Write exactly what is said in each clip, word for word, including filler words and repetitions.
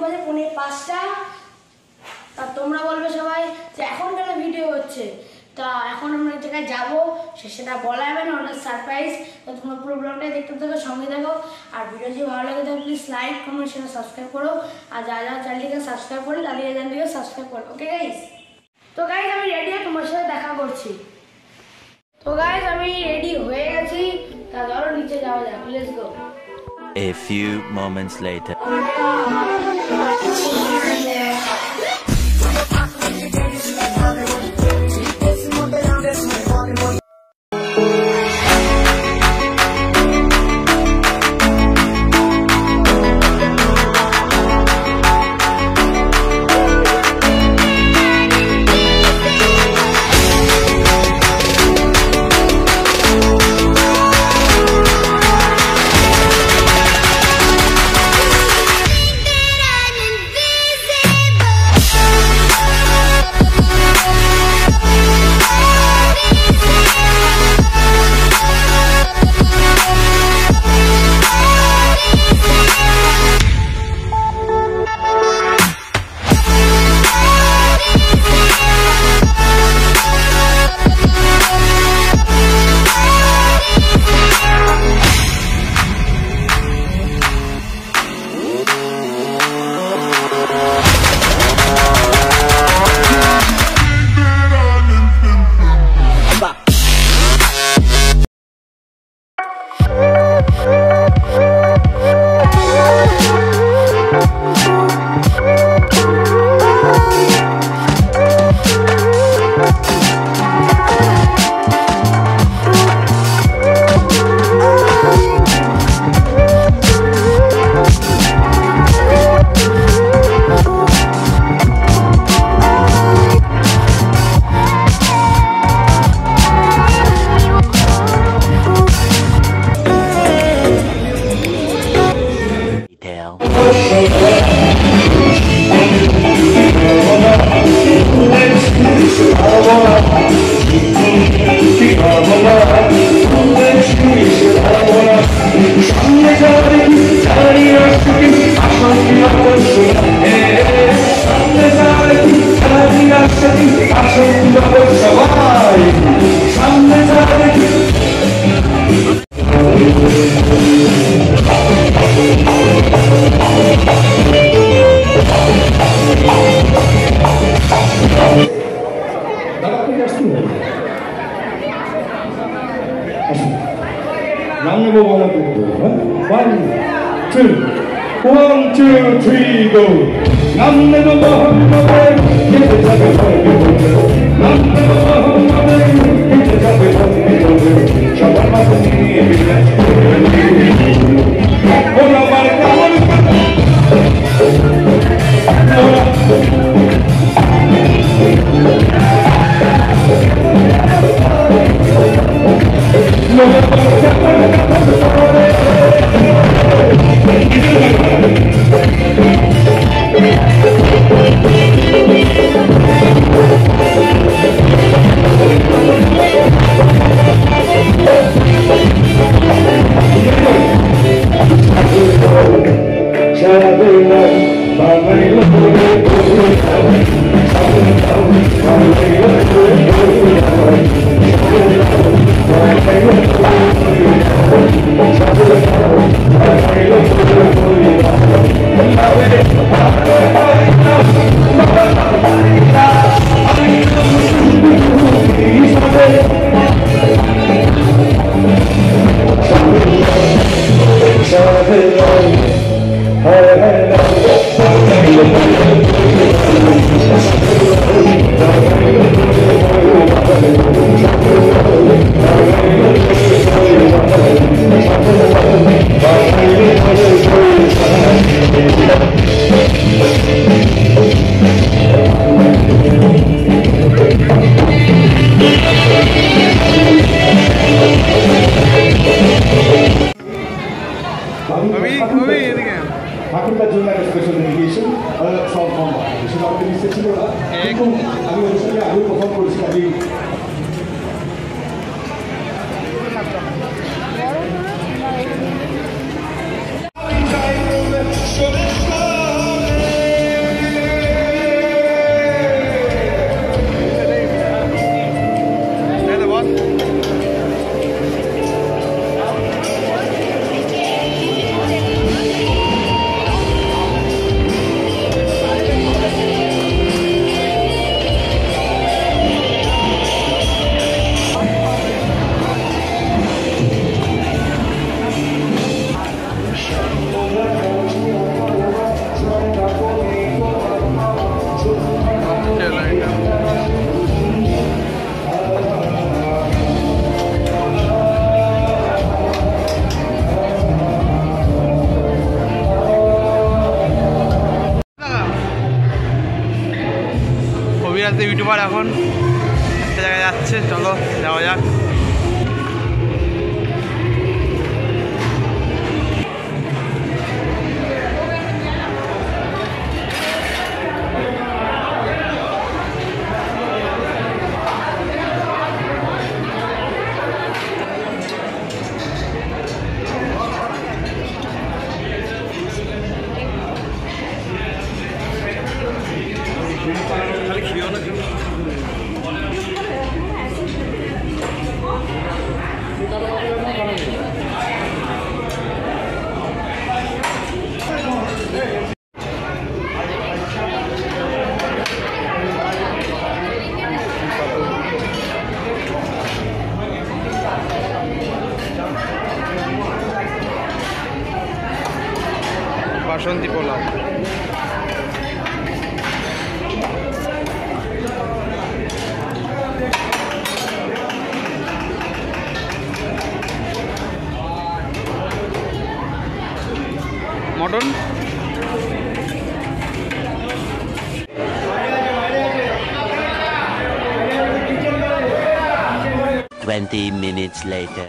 বাজে পৌনে পাঁচটা। তা তোমরা বলবে সবাই যে এখন কেন ভিডিও হচ্ছে, তা এখন আমরা এক জায়গায় যাবো, সেটা বলা যাবে না, ওটা সারপ্রাইজ। তো তোমরা পুরো ব্লগটা দেখতে থাকো, সঙ্গে থাকো। আর ভিডিও যদি ভালো লাগে তাহলে please like comment share subscribe করো। আর যারা যারা চ্যানেলটিকে সাবস্ক্রাইব করে তাদের চ্যানেলটিকে সাবস্ক্রাইব করো। ওকে গাইস, তো গাইস আমি রেডি হয়ে তোমার সাথে দেখা করছি। তো গাইস আমি রেডি হয়ে গেছি, তা ধরো নিচে যাওয়া যাক, let's go. A few moments later. One, two, one, two, three, go. Namne no Muhammad, ye jabe jabe. Namne no Muhammad, ye jabe jabe. Shabar ma niye bilaj. Ola barka barka. Ola. Africa June and special delegation uh, from Hong Kong. So now we sit here. Aku aku urusan aku perform kursi kali. Youtuber এখন একটা জায়গায় যাচ্ছে, চলো যাওয়া যাক। বাসন্তী pulao, mutton, Twenty minutes later.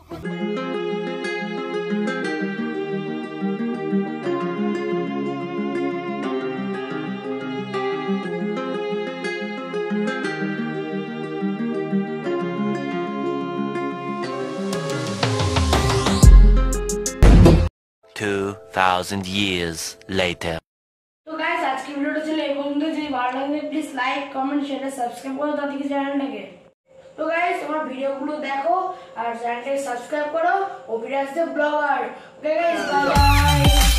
Two thousand years later. তো guys আজকে ভিডিওটা ছিল এই পর্যন্ত। যদি ভালো লাগে please like comment share subscribe করো তাদেরকে চ্যানেলটাকে। তো গাইস তোমরা ভিডিওগুলো দেখো আর চ্যানেলটাকে সাবস্ক্রাইব করো। Abhiraj De blogger. Okay guys bye by.